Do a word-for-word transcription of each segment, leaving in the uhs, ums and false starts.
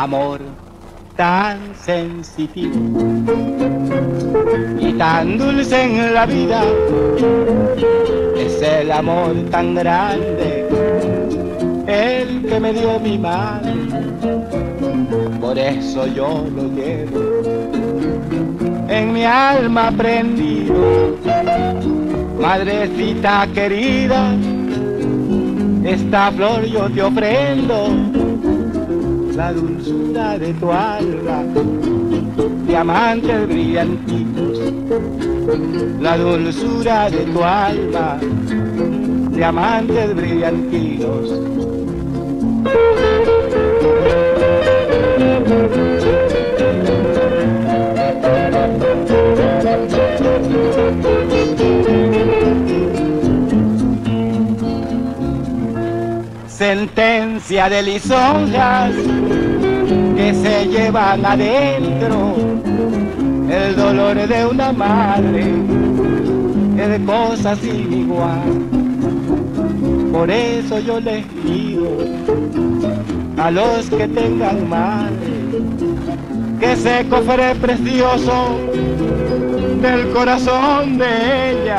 amor tan sensitivo y tan dulce en la vida, es el amor tan grande, el que me dio mi madre, por eso yo lo llevo en mi alma prendido. Madrecita querida, esta flor yo te ofrendo, la dulzura de tu alma, diamantes brillantitos, la dulzura de tu alma, diamantes brillantitos. Sentencia de lisonjas que se llevan adentro el dolor de una madre, es de cosa sin igual. Por eso yo les pido a los que tengan madre que ese cofre precioso del corazón de ella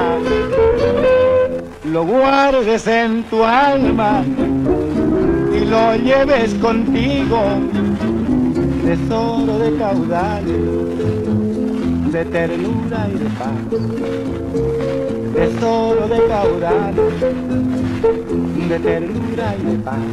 lo guardes en tu alma y lo lleves contigo, tesoro de caudales, de ternura y de paz, tesoro de caudales, de ternura y de paz.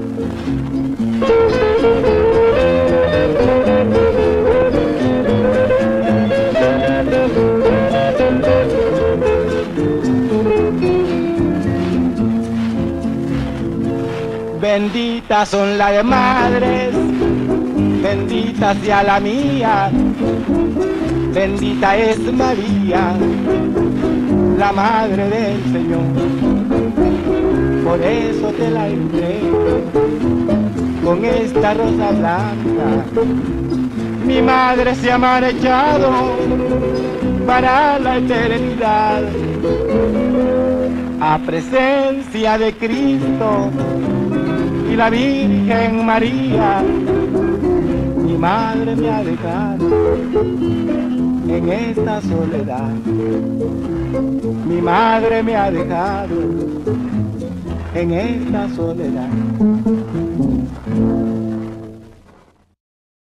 Benditas son las madres, bendita sea la mía, bendita es María, la madre del Señor. Por eso te la entrego con esta rosa blanca. Mi madre se ha marchado para la eternidad, a presencia de Cristo y la Virgen María. Mi madre me ha dejado en esta soledad, mi madre me ha dejado en esta soledad.